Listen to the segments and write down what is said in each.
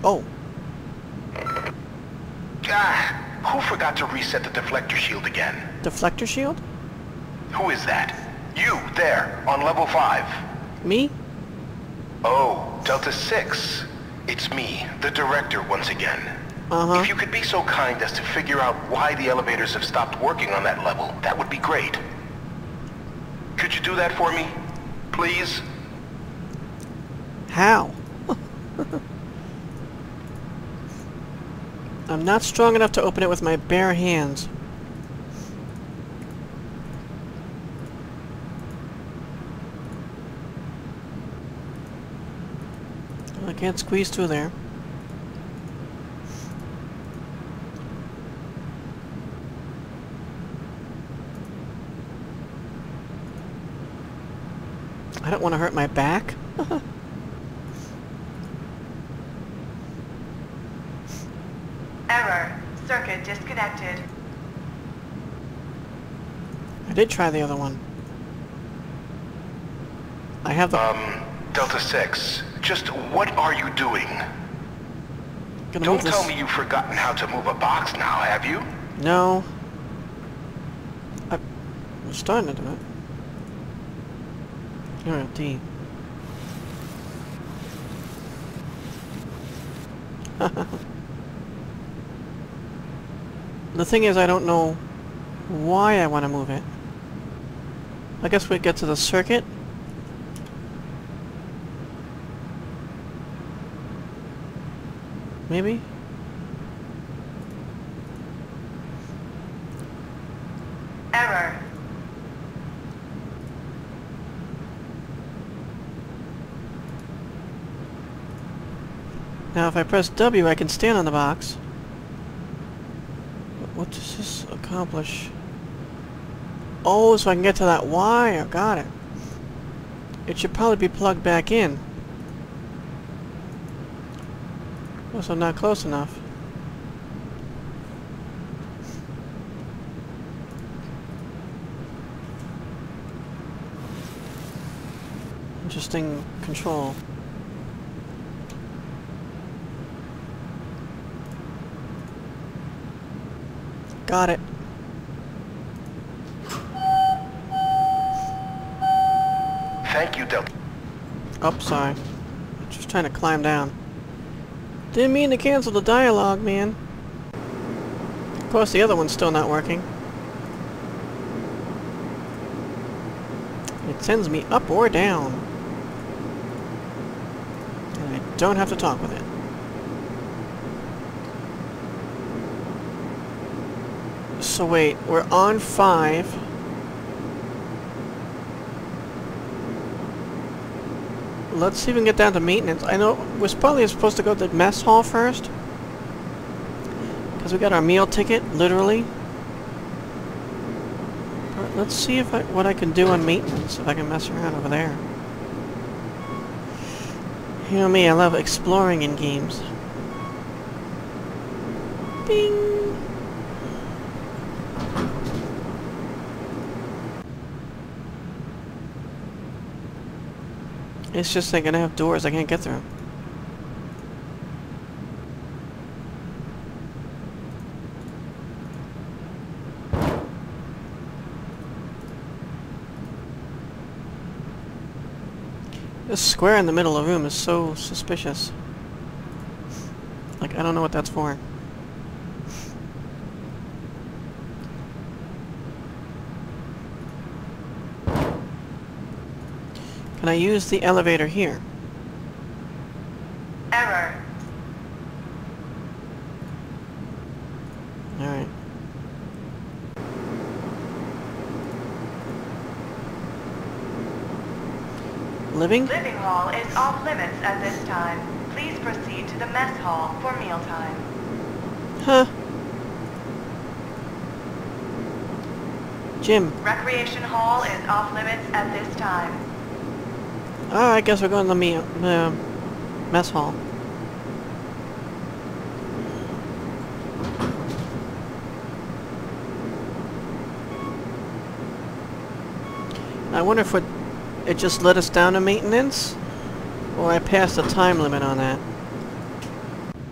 Oh. Ah, who forgot to reset the deflector shield again? Deflector shield? Who is that? You, there, on level 5. Me? Oh, Delta 6. It's me, the director, once again. Uh-huh. If you could be so kind as to figure out why the elevators have stopped working on that level, that would be great. Could you do that for me? Please? How? I'm not strong enough to open it with my bare hands. I can't squeeze through there. I don't want to hurt my back. Error. Circuit disconnected. I did try the other one. I have the... Delta 6, just what are you doing? Don't tell me you've forgotten how to move a box now, have you? No. I'm starting to do it. Oh, D. The thing is, I don't know why I want to move it. I guess we get to the circuit. Maybe? Error. Now if I press W, I can stand on the box. But what does this accomplish? Oh, so I can get to that wire. Got it. It should probably be plugged back in. Also not close enough. Interesting control. Got it. Thank you, Delta. Oh, sorry. I'm just trying to climb down. Didn't mean to cancel the dialogue, man. Of course, the other one's still not working. It sends me up or down. And I don't have to talk with it. So wait, we're on 5. Let's see if we can get down to maintenance. I know we're probably supposed to go to the mess hall first. Because we got our meal ticket, literally. But let's see if what I can do on maintenance, if I can mess around over there. You know me, I love exploring in games. Bing! It's just they're gonna have doors I can't get through. This square in the middle of the room is so suspicious. Like, I don't know what that's for. Can I use the elevator here? Error. Alright. Living? Living hall is off limits at this time. Please proceed to the mess hall for mealtime. Huh. Gym. Recreation hall is off limits at this time. Oh, I guess we're going to the mess hall. I wonder if it just let us down to maintenance? Or I passed the time limit on that.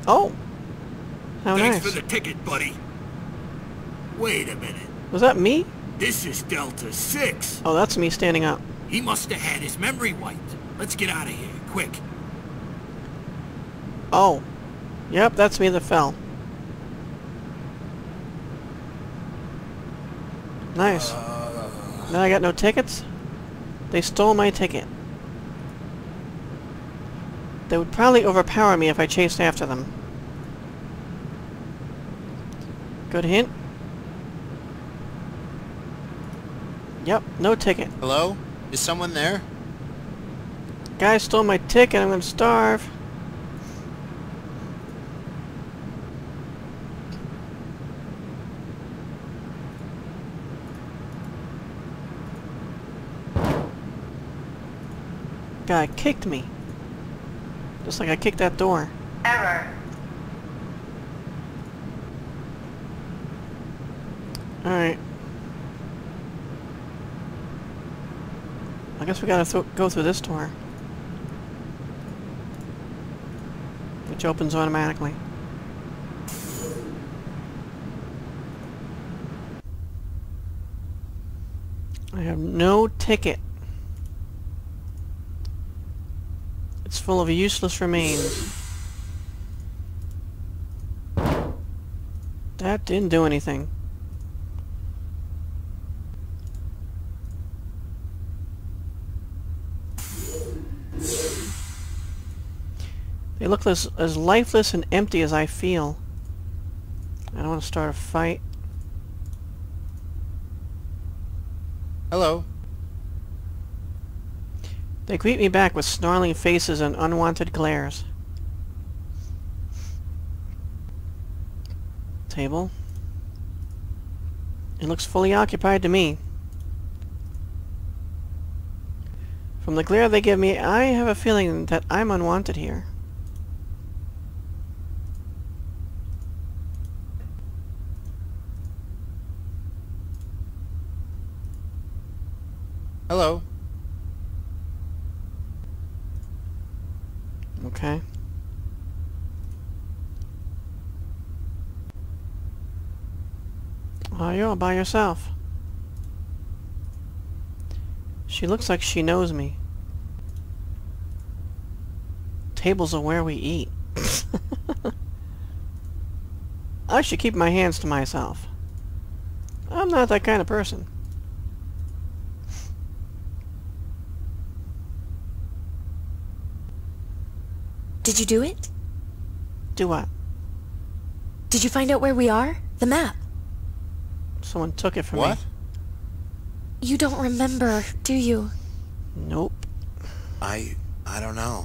Oh! How Thanks nice. for the ticket, buddy. Wait a minute. Was that me? This is Delta 6. Oh, that's me standing up. He must have had his memory wiped. Let's get out of here, quick. Oh. Yep, that's me that fell. Nice. Now I got no tickets? They stole my ticket. They would probably overpower me if I chased after them. Good hint. Yep, no ticket. Hello? Is someone there? Guy stole my ticket, I'm gonna starve. Guy kicked me. Just like I kicked that door. Error. Alright. I guess we gotta go through this door. Which opens automatically. I have no ticket. It's full of useless remains. That didn't do anything. They look as lifeless and empty as I feel. I don't want to start a fight. Hello? They greet me back with snarling faces and unwanted glares. Table. It looks fully occupied to me. From the glare they give me, I have a feeling that I'm unwanted here. Hello? Okay. Oh, you're all by yourself. She looks like she knows me. Tables are where we eat. I should keep my hands to myself. I'm not that kind of person. Did you do it? Do what? Did you find out where we are? The map. Someone took it from me. What? You don't remember, do you? Nope. I don't know.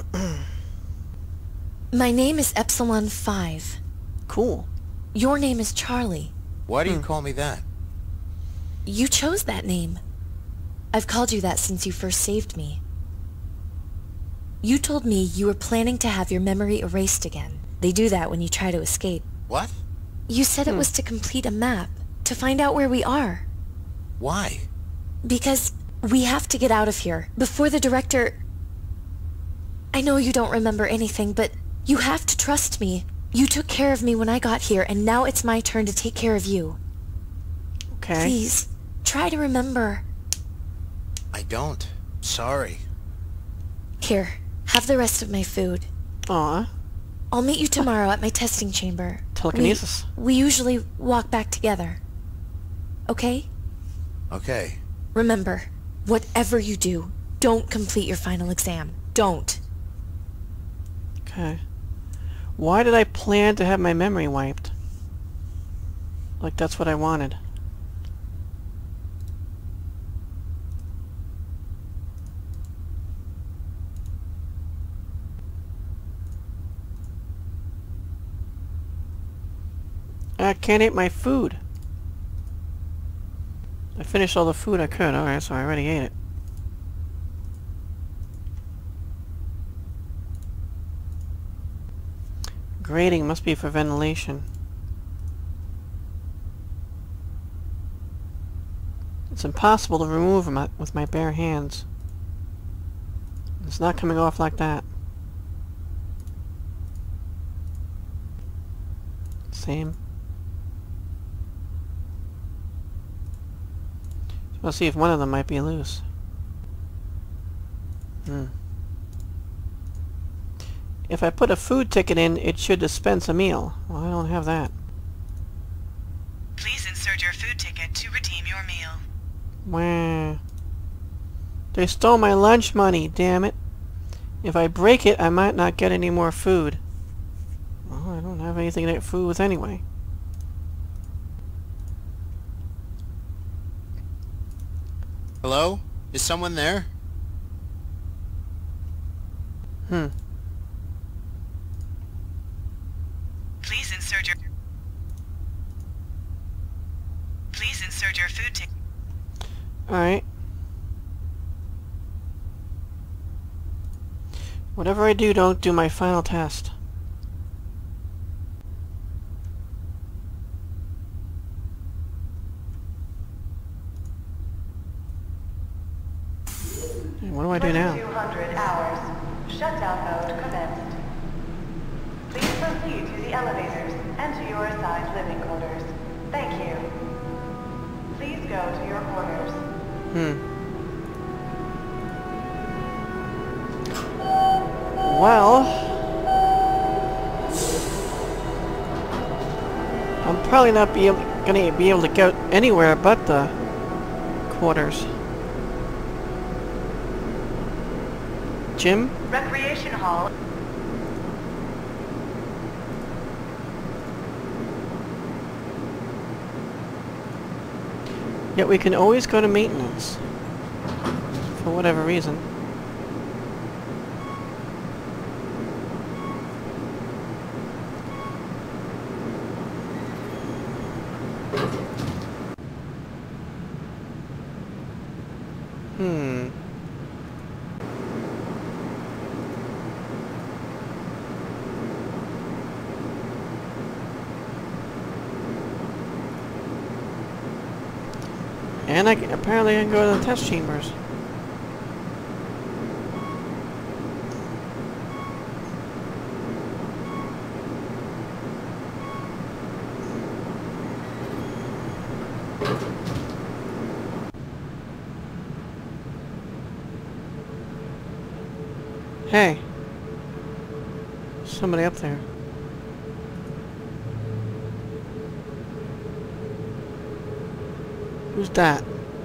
My name is Epsilon-Five. Cool. Your name is Charlie. Why do you call me that? You chose that name. I've called you that since you first saved me. You told me you were planning to have your memory erased again. They do that when you try to escape. What? You said it was to complete a map, to find out where we are. Why? Because we have to get out of here, before the director... I know you don't remember anything, but you have to trust me. You took care of me when I got here, and now it's my turn to take care of you. Okay. Please, try to remember. I don't. Sorry. Here, have the rest of my food. Aw. I'll meet you tomorrow at my testing chamber. Telekinesis. We usually walk back together. Okay? Okay. Remember, whatever you do, don't complete your final exam. Don't. Okay. Why did I plan to have my memory wiped? Like that's what I wanted. I can't eat my food. I finished all the food I could. Alright, so I already ate it. Grating must be for ventilation. It's impossible to remove them with my bare hands. It's not coming off like that. same. So I'll see if one of them might be loose. If I put a food ticket in, it should dispense a meal. Well, I don't have that. Please insert your food ticket to redeem your meal. Wah. They stole my lunch money, damn it. If I break it, I might not get any more food. Well, I don't have anything to get food with anyway. Hello? Is someone there? Please insert your food ticket. Alright. Whatever I do, don't do my final test. What do I do now? 200 hours. Shutdown mode commenced. Please proceed to the elevators and to your assigned living quarters. Thank you. Please go to your quarters. Well, I'm probably not gonna be able to go anywhere but the quarters. Gym? Recreation hall. Yet we can always go to maintenance. For whatever reason. And apparently I can go to the test chambers. Hey. Somebody up there. Who's that?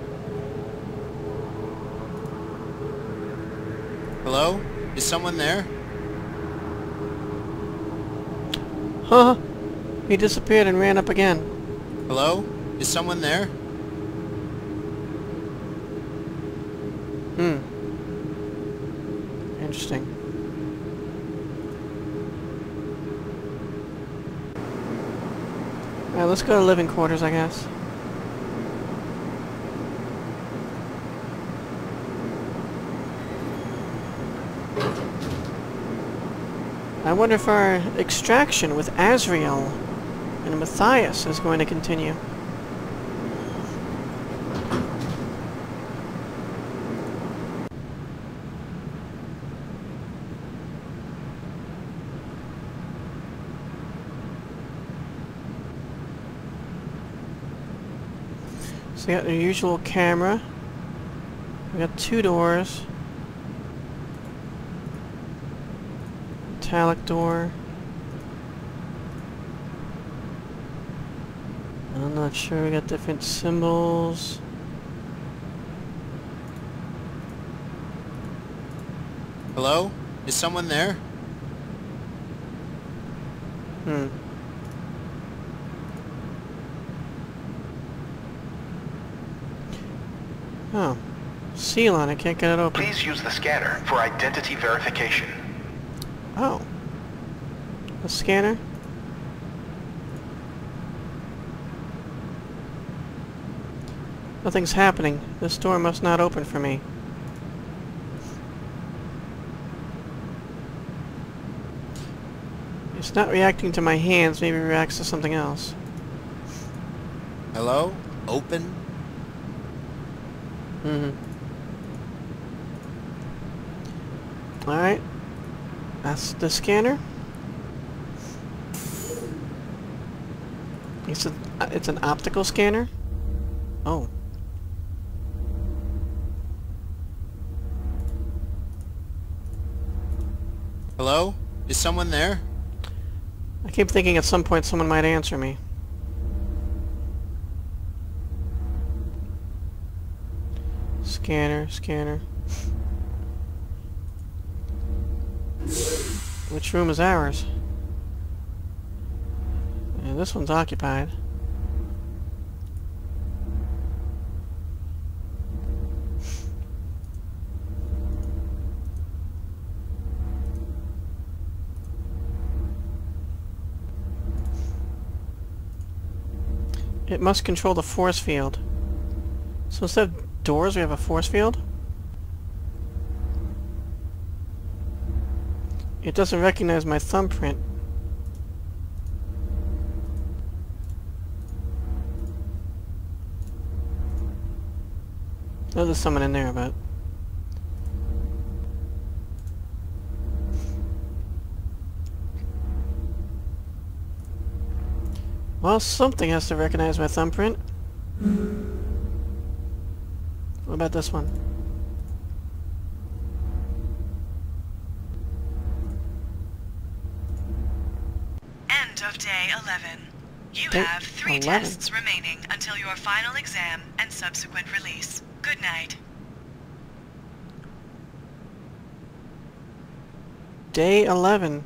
Hello? Is someone there? Huh? He disappeared and ran up again. Hello? Is someone there? Interesting. Alright, let's go to living quarters, I guess. I wonder if our extraction with Azrael and Matthius is going to continue. So we got the usual camera. We got 2 doors. Metallic door. I'm not sure. We got different symbols. Hello? Is someone there? Oh. Seal on it. Can't get it open. Please use the scanner for identity verification. Oh. The scanner? Nothing's happening. This door must not open for me. It's not reacting to my hands. Maybe it reacts to something else. Hello? Open? Alright. That's the scanner. He said it's an optical scanner? Oh. Hello? Is someone there? I keep thinking at some point someone might answer me. Scanner, scanner. Which room is ours? Yeah, this one's occupied. It must control the force field. So instead of doors, we have a force field? It doesn't recognize my thumbprint. Oh, there's someone in there, but... Well, something has to recognize my thumbprint. What about this one? End of day 11. You Day have 3 11? tests remaining until your final exam and subsequent release. Good night. Day 11.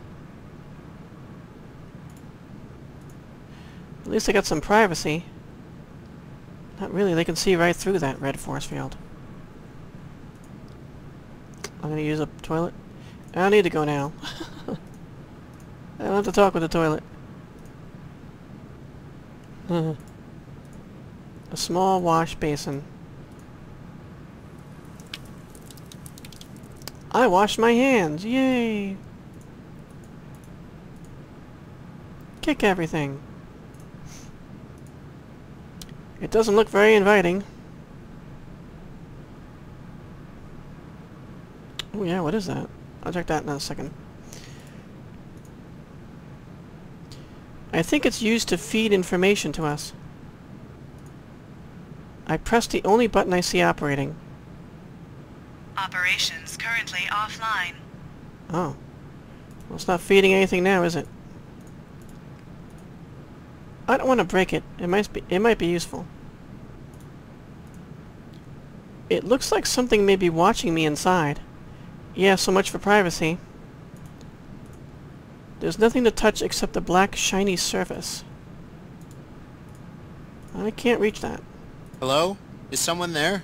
At least I got some privacy. Not really, they can see right through that red force field. I'm gonna use a toilet. I don't need to go now. I don't have to talk with the toilet. A small wash basin. I washed my hands! Yay! Kick everything. It doesn't look very inviting. Oh yeah, what is that? I'll check that in a second. I think it's used to feed information to us. I pressed the only button I see operating. Operations currently offline. Oh. Well, it's not feeding anything now, is it? I don't want to break it. It might be useful. It looks like something may be watching me inside. Yeah, so much for privacy. There's nothing to touch except the black shiny surface. I can't reach that. Hello? Is someone there?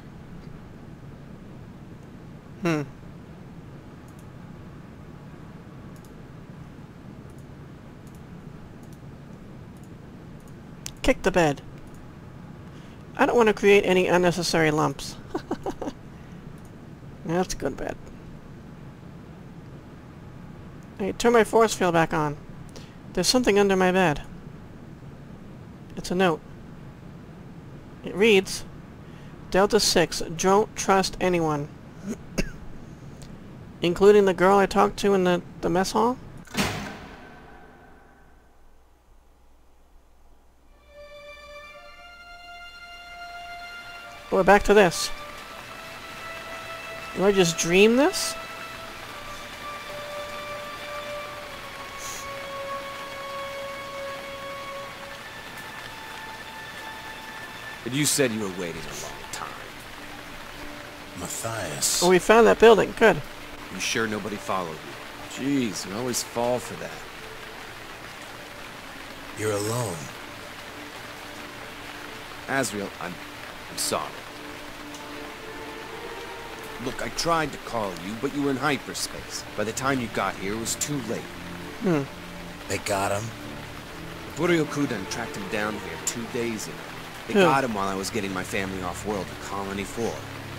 Kick the bed. I don't want to create any unnecessary lumps. That's a good bed. Hey, turn my force field back on. There's something under my bed. It's a note. It reads, Delta 6, don't trust anyone. Including the girl I talked to in the mess hall? We're back to this. Do I just dream this? But you said you were waiting a long time. Matthius. Oh, we found that building. Good. You sure nobody followed you? Jeez, you always fall for that. You're alone. Asriel, I'm sorry. Look, I tried to call you, but you were in hyperspace. By the time you got here, it was too late. They got him? Buryokudan tracked him down here 2 days ago. They got him while I was getting my family off-world to Colony 4.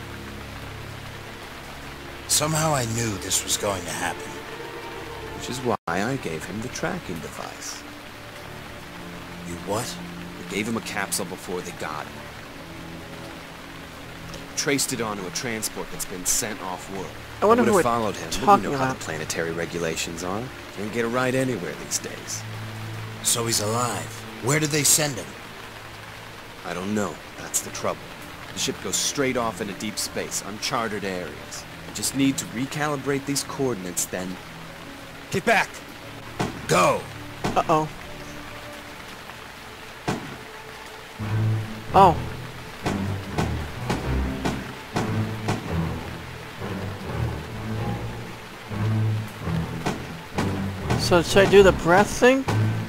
Somehow I knew this was going to happen. Which is why I gave him the tracking device. You what? I gave him a capsule before they got him. Traced it onto a transport that's been sent off-world. I wonder would who have we're followed him, but talking you know how about. the planetary regulations are. Can't get a ride anywhere these days. So he's alive. Where did they send him? I don't know. That's the trouble. The ship goes straight off into deep space, uncharted areas. I just need to recalibrate these coordinates, then... Get back! Go! Uh-oh. Oh. So should I do the breath thing?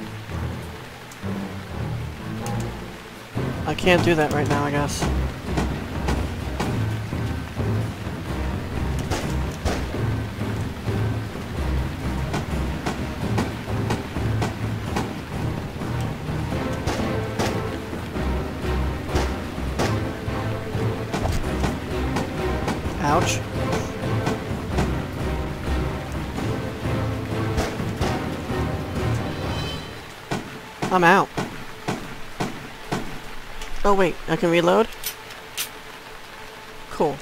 I can't do that right now, I guess. Ouch. I'm out. Oh wait, I can reload? Cool.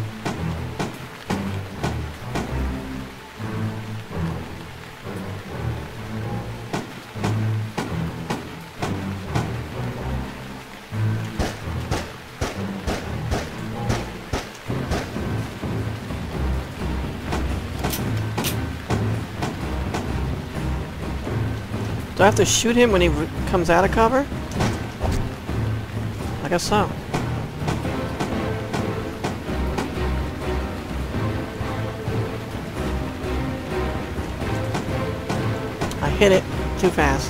Do I have to shoot him when he comes out of cover? I guess so. I hit it too fast.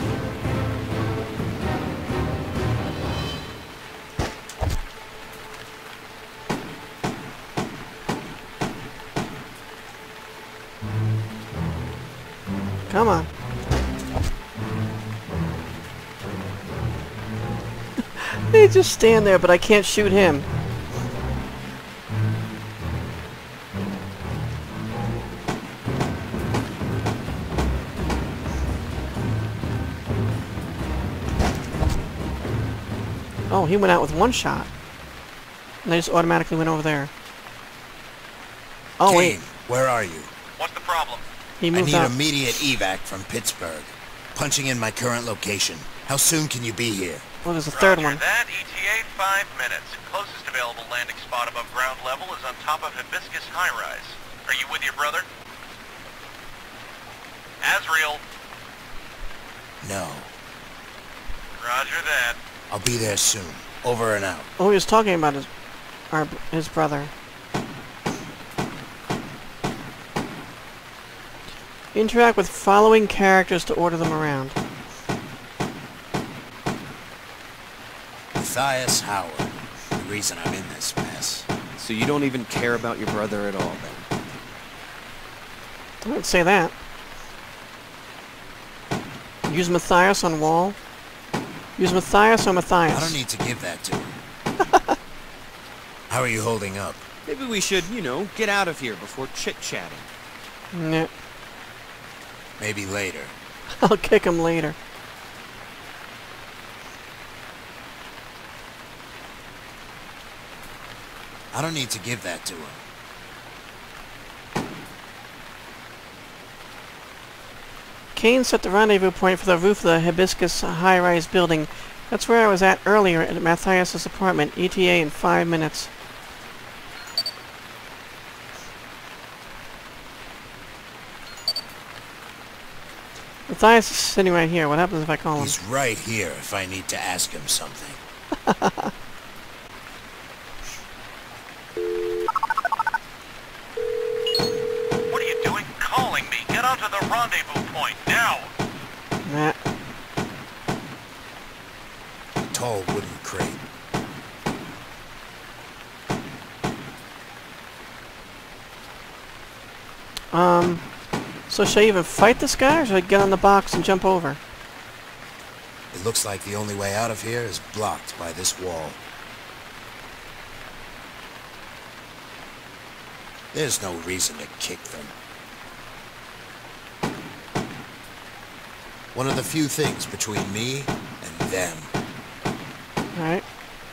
Come on. They just stand there, but I can't shoot him. Oh, he went out with one shot. And they just automatically went over there. Oh, Kane, wait. where are you? What's the problem? He I moved need out. immediate evac from Pittsburgh. Punching in my current location. How soon can you be here? Well, there's a third one. That ETA 5 minutes. Closest available landing spot above ground level is on top of Hibiscus High Rise. Are you with your brother? Asriel. No. Roger that. I'll be there soon. Over and out. Oh, he was talking about his brother. Interact with following characters to order them around. Matthius Howard. The reason I'm in this mess. So you don't even care about your brother at all, then? I wouldn't say that. Use Matthias on wall. Use Matthias or Matthias. I don't need to give that to him. How are you holding up? Maybe we should, you know, get out of here before chit-chatting. Nah. Maybe later. I'll kick him later. I don't need to give that to him. Kane set the rendezvous point for the roof of the Hibiscus high-rise building. That's where I was at earlier at Matthias' apartment. ETA in 5 minutes. Matthias is sitting right here. What happens if I call him? He's right here if I need to ask him something. What are you doing calling me? Get onto the rendezvous point, now! Nah. Tall wooden crate. So should I even fight this guy, or should I get on the box and jump over? It looks like the only way out of here is blocked by this wall. There's no reason to kick them. One of the few things between me and them. Alright.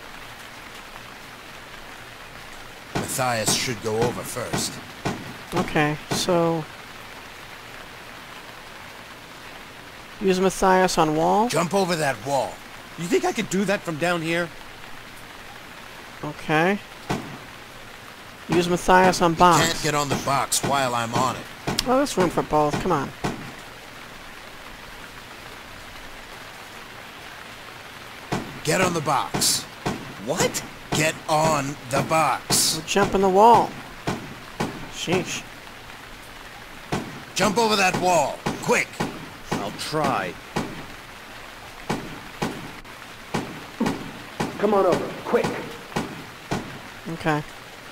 Matthias should go over first. Okay, so... Use Matthius on wall. Jump over that wall. You think I could do that from down here? Okay. Use Matthius on box. Can't get on the box while I'm on it. Oh, there's room for both. Come on. Get on the box. What? Get on the box. We'll jump in the wall. Sheesh. Jump over that wall. Quick. I'll try. Come on over, quick. Okay.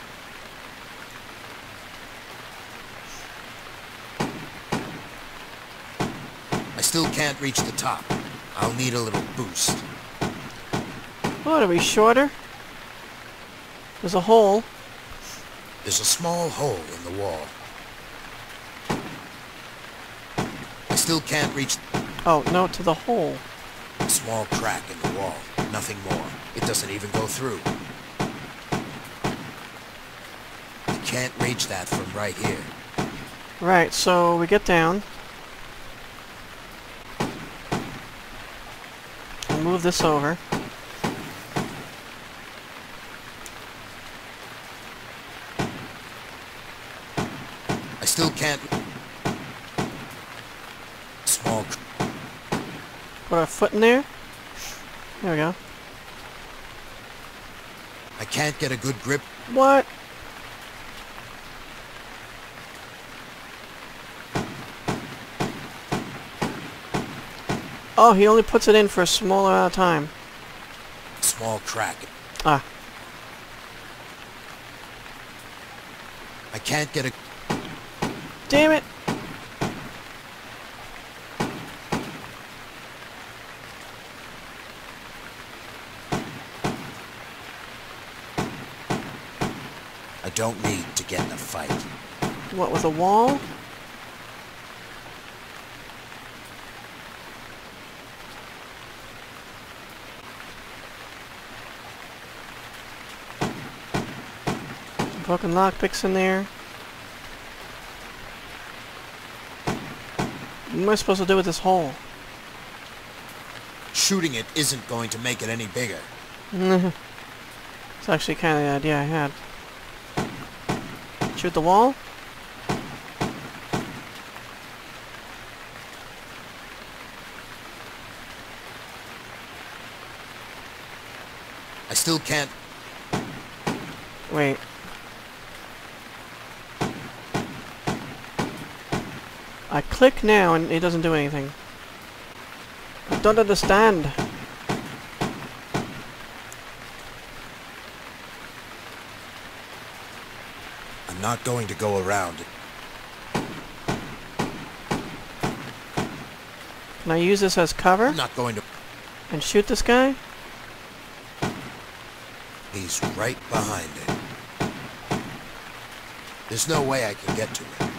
I still can't reach the top. I'll need a little boost. What, are we shorter? There's a hole. There's a small hole in the wall. I still can't reach Oh, no, to the hole. a small crack in the wall. Nothing more. It doesn't even go through. You can't reach that from right here. Right, so we get down. We'll move this over. I still can't... Small... Put our foot in there. There we go. I can't get a good grip. What? Oh, he only puts it in for a small amount of time. Small crack. Ah. I can't get a... Damn it! I don't need to get in a fight. What, with a wall? Some broken lockpicks in there. What am I supposed to do with this hole? Shooting it isn't going to make it any bigger. It's actually kind of the idea I had. Shoot the wall? I still can't... Wait. I click now and it doesn't do anything. I don't understand. I'm not going to go around it. Can I use this as cover I'm not going to... and shoot this guy? He's right behind it. There's no way I can get to it.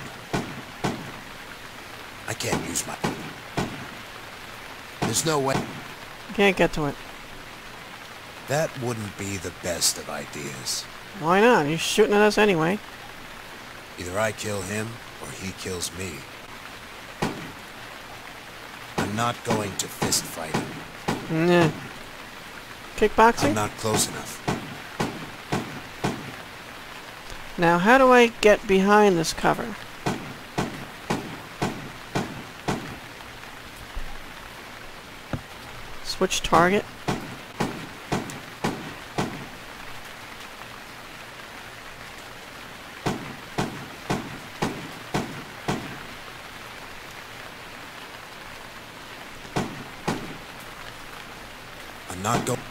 I can't use my... There's no way... Can't get to it. That wouldn't be the best of ideas. Why not? He's shooting at us anyway. Either I kill him, or he kills me. I'm not going to fist fight him. Nah. Kickboxing? I'm not close enough. Now, how do I get behind this cover? Switch target. I'm not going...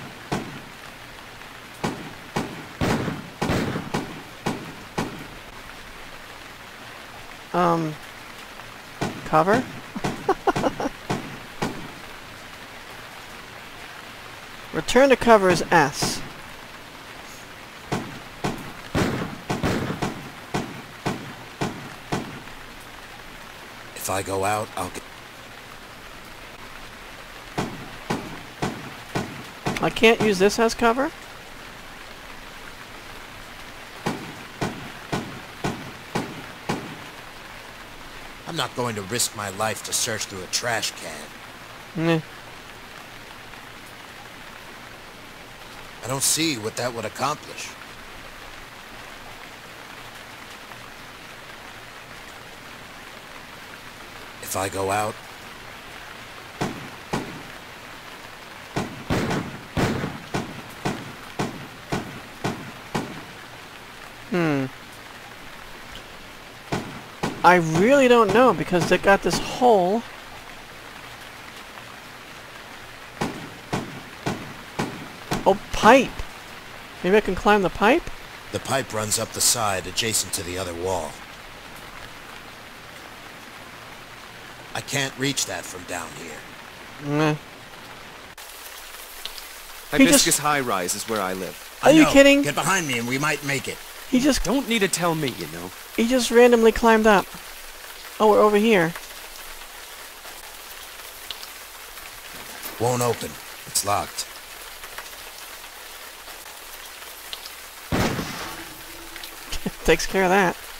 Cover? Return to cover is S. If I go out, I'll get... I can't use this as cover? I'm not going to risk my life to search through a trash can. Meh. I don't see what that would accomplish. If I go out... I really don't know, because they got this hole. Oh, pipe! Maybe I can climb the pipe? The pipe runs up the side, adjacent to the other wall. I can't reach that from down here. Meh. Hibiscus High Rise is where I live. Are you kidding? Get behind me and we might make it. He just... Don't need to tell me, you know. He just randomly climbed up. Oh, we're over here. Won't open. It's locked. Takes care of that.